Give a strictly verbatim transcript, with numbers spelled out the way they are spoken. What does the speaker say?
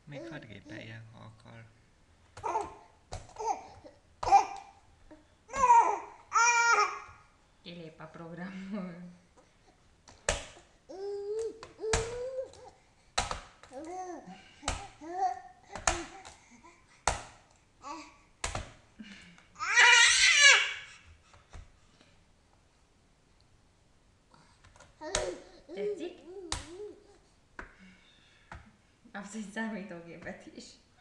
Még hadd gépeljen, ha akar. Kilép a programból. Tetszik? Kapsz egy számítógépet is.